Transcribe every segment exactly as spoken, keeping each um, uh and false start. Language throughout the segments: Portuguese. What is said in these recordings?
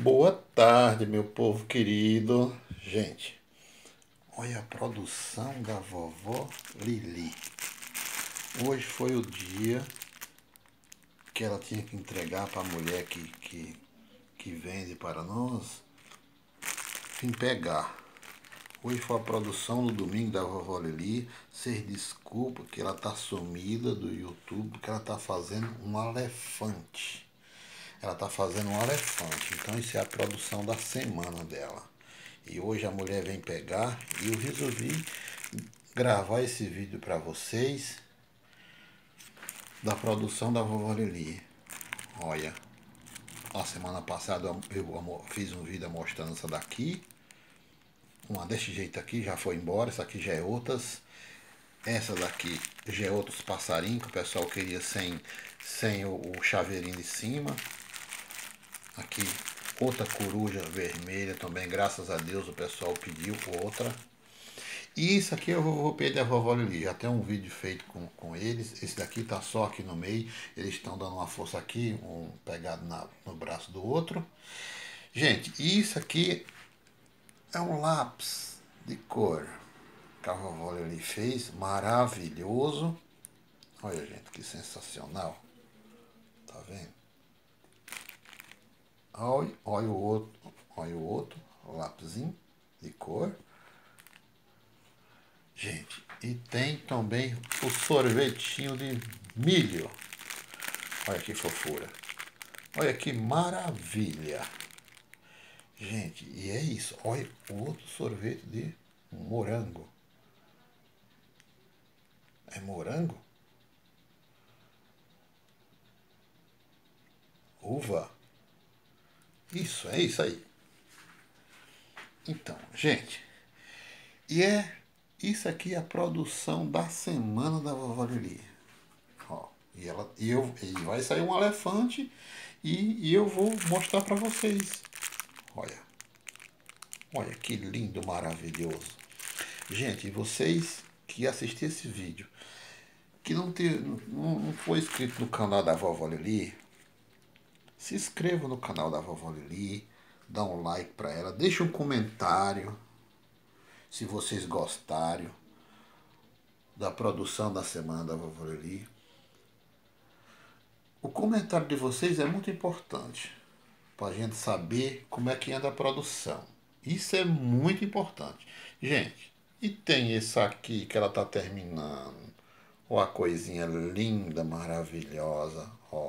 Boa tarde, meu povo querido. Gente, olha a produção da vovó Lili. Hoje foi o dia que ela tinha que entregar para a mulher que, que, que vende para nós, vim pegar. Hoje foi a produção do domingo da vovó Lili. Vocês desculpem que ela tá sumida do YouTube, porque ela tá fazendo um elefante. Ela tá fazendo um elefante, então isso é a produção da semana dela. E hoje a mulher vem pegar e eu resolvi gravar esse vídeo para vocês da produção da vovó Lili. Olha, a semana passada eu fiz um vídeo mostrando essa daqui. Uma desse jeito aqui já foi embora, essa aqui já é outras. Essa daqui já é outros passarinhos que o pessoal queria sem, sem o, o chaveirinho de cima. Aqui outra coruja vermelha também, graças a Deus o pessoal pediu outra. E isso aqui eu vou pedir a vovó Lili, já tem um vídeo feito com, com eles. Esse daqui tá só aqui no meio, eles estão dando uma força aqui, um pegado na, no braço do outro. Gente, isso aqui é um lápis de cor que a vovó Lili fez, maravilhoso. Olha, gente, que sensacional. Tá vendo? Olha, olha o outro, olha o outro, o lápisinho de cor. Gente, e tem também o sorvetinho de milho. Olha que fofura. Olha que maravilha. Gente, e é isso. Olha o outro sorvete de morango. É morango? Uva? Isso, é isso aí. Então, gente, e é isso aqui é a produção da semana da vovó Lili. Ó, e, ela, e, eu, e vai sair um elefante e, e eu vou mostrar para vocês. Olha, olha que lindo, maravilhoso. Gente, vocês que assistiram esse vídeo, que não, ter, não, não foi inscrito no canal da vovó Lili, se inscreva no canal da vovó Lili, dá um like para ela, deixa um comentário se vocês gostaram da produção da semana da vovó Lili. O comentário de vocês é muito importante para a gente saber como é que anda a produção. Isso é muito importante. Gente, e tem esse aqui que ela está terminando. Ó, a coisinha linda, maravilhosa. Ó,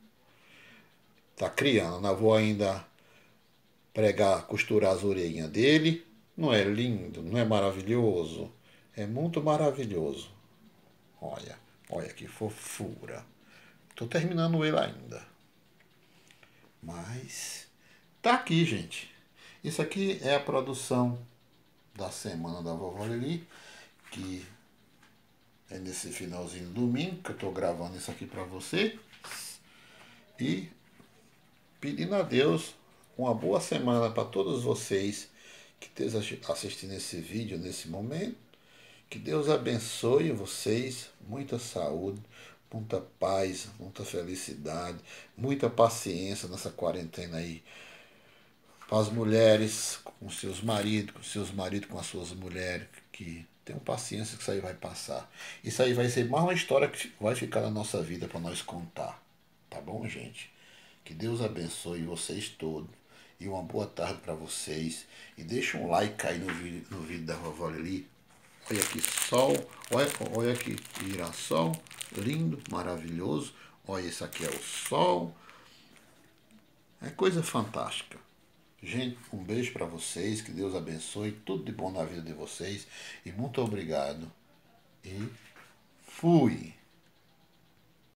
tá criando. Não vou ainda pregar, costurar as orelhinhas dele. Não é lindo? Não é maravilhoso? É muito maravilhoso. Olha, olha que fofura. Tô terminando ele ainda. Mas tá aqui, gente. Isso aqui é a produção da semana da vovó Lili, que é nesse finalzinho do domingo que eu tô gravando isso aqui para você. E pedindo a Deus uma boa semana para todos vocês que estejam assistindo esse vídeo nesse momento. Que Deus abençoe vocês, muita saúde, muita paz, muita felicidade, muita paciência nessa quarentena aí. Para as mulheres com seus maridos, com seus maridos com as suas mulheres, que tenham paciência que isso aí vai passar. Isso aí vai ser mais uma história que vai ficar na nossa vida para nós contar. Tá bom, gente? Que Deus abençoe vocês todos. E uma boa tarde para vocês. E deixa um like aí no vídeo, no vídeo da vovó Lili. Olha que sol, olha, olha que girassol, lindo, maravilhoso. Olha, esse aqui é o sol. É coisa fantástica. Gente, um beijo para vocês, que Deus abençoe, tudo de bom na vida de vocês. E muito obrigado. E fui!